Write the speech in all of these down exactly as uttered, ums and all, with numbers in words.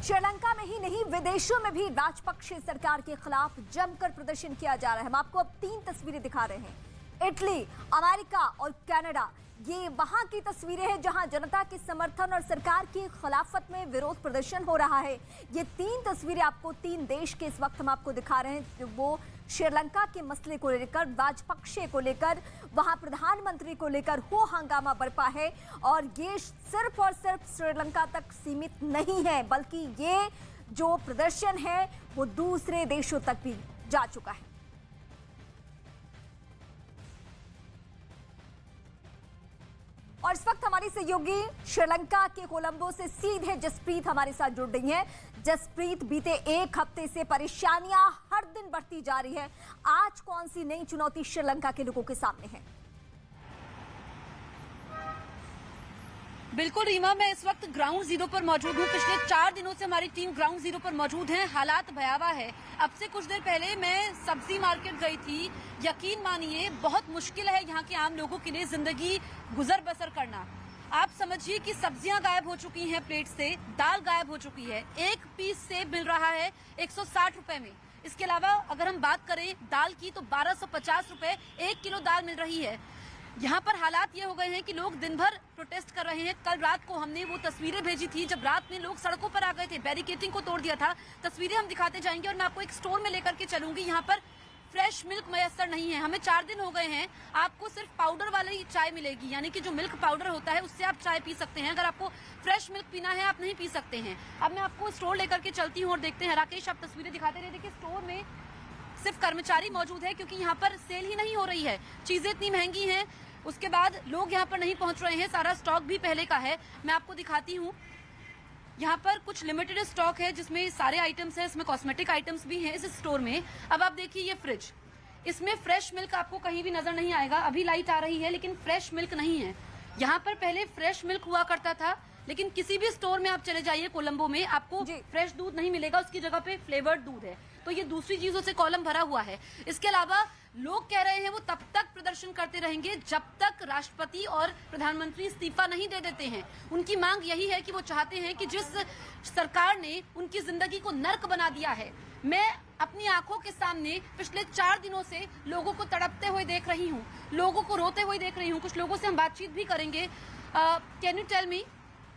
श्रीलंका में ही नहीं विदेशों में भी राजपक्षे सरकार के खिलाफ जमकर प्रदर्शन किया जा रहा है। हम आपको अब तीन तस्वीरें दिखा रहे हैं। इटली, अमेरिका और कनाडा, ये वहां की तस्वीरें हैं जहां जनता के समर्थन और सरकार की खिलाफत में विरोध प्रदर्शन हो रहा है। ये तीन तस्वीरें आपको तीन देश के इस वक्त हम आपको दिखा रहे हैं, वो श्रीलंका के मसले को लेकर, राजपक्षे को लेकर, वहां प्रधानमंत्री को लेकर हो हंगामा बरपा है। और ये सिर्फ और सिर्फ श्रीलंका तक सीमित नहीं है, बल्कि ये जो प्रदर्शन है वो दूसरे देशों तक भी जा चुका है। और इस वक्त हमारी सहयोगी श्रीलंका के कोलंबो से सीधे जसप्रीत हमारे साथ जुड़ रही हैं। जसप्रीत, बीते एक हफ्ते से परेशानियां हर दिन बढ़ती जा रही है। आज कौन सी नई चुनौती श्रीलंका के लोगों के सामने है? बिल्कुल रीमा, मैं इस वक्त ग्राउंड जीरो पर मौजूद हूँ। पिछले चार दिनों से हमारी टीम ग्राउंड जीरो पर मौजूद है। हालात भयावह है। अब से कुछ देर पहले मैं सब्जी मार्केट गई थी। यकीन मानिए बहुत मुश्किल है यहाँ के आम लोगों के लिए जिंदगी गुजर बसर करना। आप समझिए कि सब्जियां गायब हो चुकी हैं प्लेट से, दाल गायब हो चुकी है। एक पीस सेब मिल रहा है एक सौ साठ रुपए में। इसके अलावा अगर हम बात करें दाल की तो बारह सौ पचास रुपए एक किलो दाल मिल रही है। यहाँ पर हालात ये हो गए हैं कि लोग दिन भर प्रोटेस्ट कर रहे हैं। कल रात को हमने वो तस्वीरें भेजी थी जब रात में लोग सड़कों पर आ गए थे, बैरिकेडिंग को तोड़ दिया था। तस्वीरें हम दिखाते जाएंगे और मैं आपको एक स्टोर में लेकर के चलूंगी। यहाँ पर फ्रेश मिल्क मयसर नहीं है। हमें चार दिन हो गए हैं। आपको सिर्फ पाउडर वाली चाय मिलेगी, यानी कि जो मिल्क पाउडर होता है उससे आप चाय पी सकते हैं। अगर आपको फ्रेश मिल्क पीना है आप नहीं पी सकते हैं। अब मैं आपको स्टोर लेकर के चलती हूँ और देखते हैं। राकेश, आप तस्वीरें दिखाते रहे। देखिए स्टोर में सिर्फ कर्मचारी मौजूद है क्योंकि यहाँ पर सेल ही नहीं हो रही है। चीजें इतनी महंगी हैं, उसके बाद लोग यहाँ पर नहीं पहुंच रहे हैं। सारा स्टॉक भी पहले का है। मैं आपको दिखाती हूँ। यहाँ पर कुछ लिमिटेड स्टॉक है जिसमें सारे आइटम्स हैं। इसमें कॉस्मेटिक आइटम्स भी हैं इस स्टोर में। अब आप देखिए ये फ्रिज, इसमें फ्रेश मिल्क आपको कहीं भी नजर नहीं आएगा। अभी लाइट आ रही है लेकिन फ्रेश मिल्क नहीं है। यहाँ पर पहले फ्रेश मिल्क हुआ करता था, लेकिन किसी भी स्टोर में आप चले जाइए कोलंबो में, आपको फ्रेश दूध नहीं मिलेगा। उसकी जगह पे फ्लेवर्ड दूध है। तो ये दूसरी चीजों से कॉलम भरा हुआ है। इसके अलावा लोग कह रहे हैं वो तब तक प्रदर्शन करते रहेंगे जब तक राष्ट्रपति और प्रधानमंत्री इस्तीफा नहीं दे देते हैं। उनकी मांग यही है कि वो चाहते हैं कि जिस सरकार ने उनकी जिंदगी को नर्क बना दिया है, मैं अपनी आंखों के सामने पिछले चार दिनों से लोगों को तड़पते हुए देख रही हूँ, लोगों को रोते हुए देख रही हूँ। कुछ लोगों से हम बातचीत भी करेंगे। Can you tell me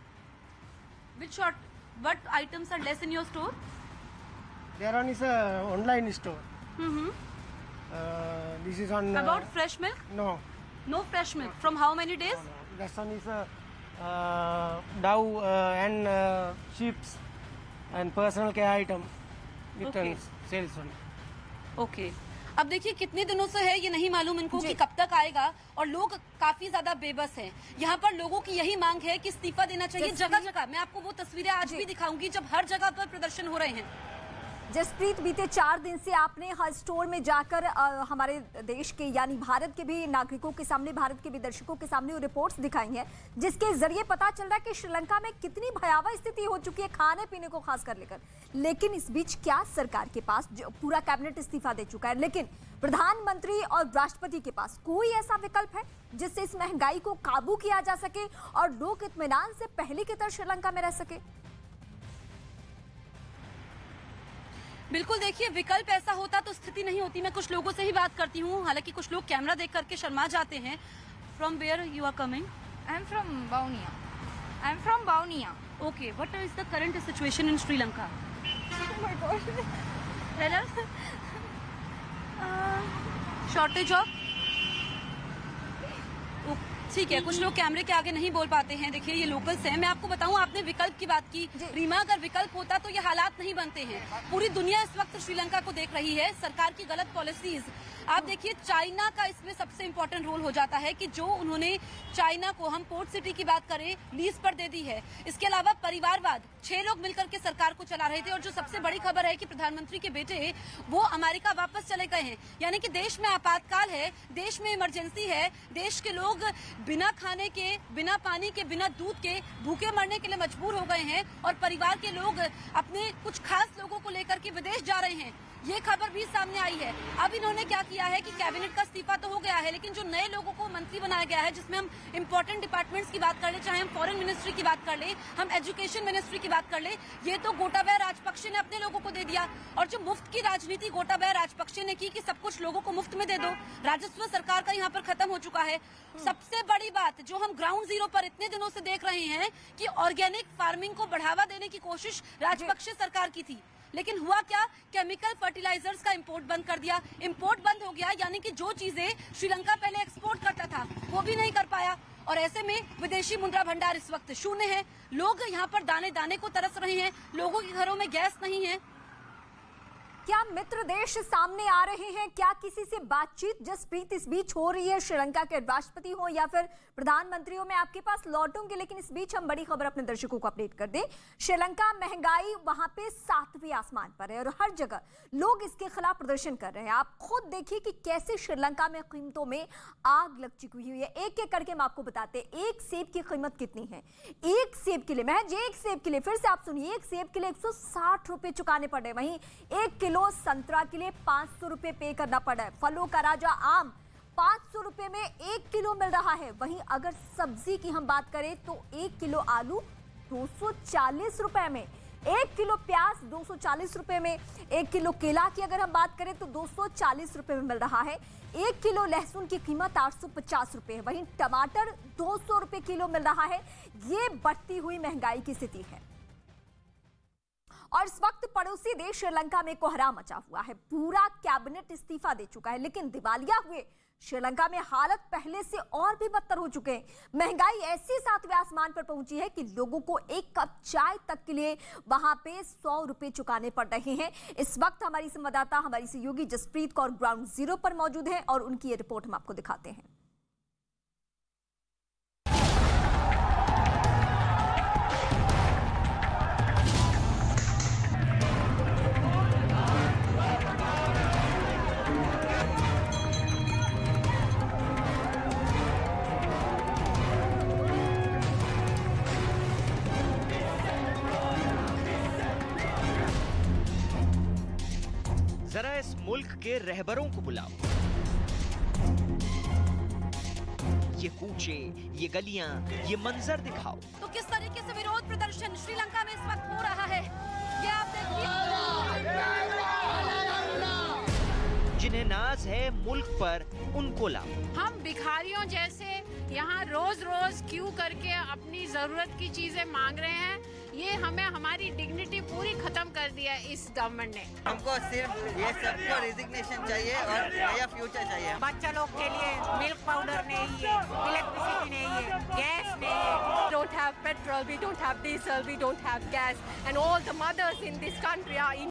which short what items are less in your store? There one is a online store. Mm-hmm. Uh, this is on. About uh, fresh milk? No. No fresh milk. From how many days? No, no. This one is a uh, Dow uh, and uh, chips and personal care item. It Okay. sales one. Okay. अब देखिए कितने दिनों से है ये नहीं मालूम इनको कि कब तक आएगा, और लोग काफी ज्यादा बेबस हैं। यहाँ पर लोगों की यही मांग है कि इस्तीफा देना चाहिए जगह जगह। मैं आपको वो तस्वीरें आज भी दिखाऊंगी जब हर जगह पर प्रदर्शन हो रहे हैं। जसप्रीत, बीते चार दिन से आपने हर स्टोर में जाकर आ, हमारे देश के यानी भारत के भी नागरिकों के सामने, भारत के भी दर्शकों के सामने रिपोर्ट्स दिखाई हैं, जिसके जरिए पता चल रहा है कि श्रीलंका में कितनी भयावह स्थिति हो चुकी है खाने पीने को खास कर लेकर। लेकिन इस बीच क्या सरकार के पास पूरा कैबिनेट इस्तीफा दे चुका है, लेकिन प्रधानमंत्री और राष्ट्रपति के पास कोई ऐसा विकल्प है जिससे इस महंगाई को काबू किया जा सके और लोग इत्मीनान से पहले की तरह श्रीलंका में रह सके? बिल्कुल, देखिए विकल्प ऐसा होता तो स्थिति नहीं होती। मैं कुछ लोगों से ही बात करती हूँ, हालांकि कुछ लोग कैमरा देख करके शर्मा जाते हैं। From where you are coming? I am from Baunia. I am from Baunia. Okay, what is the current situation in Sri Lanka? Shortage of, ठीक है। कुछ लोग कैमरे के आगे नहीं बोल पाते हैं। देखिए ये लोकल्स हैं। मैं आपको बताऊं, आपने विकल्प की बात की रीमा, अगर विकल्प होता तो ये हालात नहीं बनते हैं। पूरी दुनिया इस वक्त श्रीलंका को देख रही है, सरकार की गलत पॉलिसीज। आप देखिए चाइना का इसमें सबसे इम्पोर्टेंट रोल हो जाता है कि जो उन्होंने चाइना को, हम पोर्ट सिटी की बात करें, लीज पर दे दी है। इसके अलावा परिवारवाद, छह लोग मिलकर के सरकार को चला रहे थे। और जो सबसे बड़ी खबर है कि प्रधानमंत्री के बेटे वो अमेरिका वापस चले गए हैं, यानी कि देश में आपातकाल है, देश में इमरजेंसी है, देश के लोग बिना खाने के, बिना पानी के, बिना दूध के भूखे मरने के लिए मजबूर हो गए हैं। और परिवार के लोग अपने कुछ खास लोगों को लेकर के विदेश जा रहे हैं। ये खबर भी सामने आई है। अब इन्होंने क्या किया है कि कैबिनेट का इस्तीफा तो हो गया है, लेकिन जो नए लोगों को मंत्री बनाया गया है, जिसमें हम इंपॉर्टेंट डिपार्टमेंट्स की बात कर ले, चाहे हम फॉरेन मिनिस्ट्री की बात कर ले, हम एजुकेशन मिनिस्ट्री की बात कर ले, ये तो गोटाबाया राजपक्षे ने अपने लोगों को दे दिया। और जो मुफ्त की राजनीति गोटाबाया राजपक्षे ने की कि सब कुछ लोगों को मुफ्त में दे दो, राजस्व सरकार का यहाँ पर खत्म हो चुका है। सबसे बड़ी बात जो हम ग्राउंड जीरो पर इतने दिनों से देख रहे हैं कि ऑर्गेनिक फार्मिंग को बढ़ावा देने की कोशिश राजपक्षे सरकार की थी, लेकिन हुआ क्या, केमिकल फर्टिलाइजर्स का इंपोर्ट बंद कर दिया। इंपोर्ट बंद हो गया यानी कि जो चीजें श्रीलंका पहले एक्सपोर्ट करता था वो भी नहीं कर पाया, और ऐसे में विदेशी मुद्रा भंडार इस वक्त शून्य है। लोग यहाँ पर दाने दाने को तरस रहे हैं, लोगों के घरों में गैस नहीं है। क्या मित्र देश सामने आ रहे हैं? क्या किसी से बातचीत जसप्रीत इस बीच हो रही है? श्रीलंका के राष्ट्रपति हो या फिर प्रधानमंत्री हो, मैं आपके पास लौटूंगी, लेकिन इस बीच हम बड़ी खबर अपने दर्शकों को अपडेट कर दें। श्रीलंका महंगाई वहां पे सातवें आसमान पर है और हर जगह लोग इसके खिलाफ प्रदर्शन कर रहे हैं। आप खुद देखिए कि कैसे श्रीलंका में कीमतों में आग लग चुकी हुई है। एक एक करके हम आपको बताते हैं एक सेब की कीमत कितनी है। एक सेब के लिए, महज एक सेब के लिए, फिर से आप सुनिए, एक सेब के लिए एक सौ साठ रुपए चुकाने पड़ रहे। वहीं एक किलो संतरा के लिए पांच सौ रुपए पे करना पड़ा है। फलों का राजा आम पांच सौ रुपए में एक किलो मिल रहा है। वहीं अगर सब्जी की हम बात करें तो एक किलो आलू दो सौ चालीस रुपए में, एक किलो प्याज दो सौ चालीस रुपए में, एक किलो केला की अगर हम बात करें तो दो सौ चालीस रुपए में मिल रहा है। एक किलो लहसुन की कीमत आठ सौ पचास रुपए है। वहीं टमाटर दो सौ रुपए किलो मिल रहा है। ये बढ़ती हुई महंगाई की स्थिति है और इस वक्त पड़ोसी देश श्रीलंका में कोहराम मचा हुआ है। पूरा कैबिनेट इस्तीफा दे चुका है, लेकिन दिवालिया हुए श्रीलंका में हालत पहले से और भी बदतर हो चुके हैं। महंगाई ऐसी सातवें आसमान पर पहुंची है कि लोगों को एक कप चाय तक के लिए वहां पे सौ रुपए चुकाने पड़ रहे हैं। इस वक्त हमारी संवाददाता, हमारी सहयोगी जसप्रीत कौर ग्राउंड जीरो पर मौजूद है और उनकी ये रिपोर्ट हम आपको दिखाते हैं। जरा इस मुल्क के रहबरों को बुलाओ। ये कूचे, ये गलियां, ये मंजर दिखाओ। तो किस तरीके से विरोध प्रदर्शन श्रीलंका में इस वक्त हो रहा है, ये आप देखिए। जिन्हें नाज है मुल्क पर, उनको लाओ। हम भिखारियों जैसे यहाँ रोज रोज क्यू करके अपनी जरूरत की चीजें मांग रहे हैं। ये हमें हमारी डिग्निटी पूरी खत्म कर दिया है इस गवर्नमेंट ने। हमको सिर्फ ये सबको रिजिग्नेशन चाहिए और नया फ्यूचर चाहिए। बच्चा लोग के लिए मिल्क पाउडर नहीं है, इलेक्ट्रिसिटी नहीं है, गैस नहीं है। We don't have petrol, we don't have diesel, we don't have gas, and all the mothers in this country are in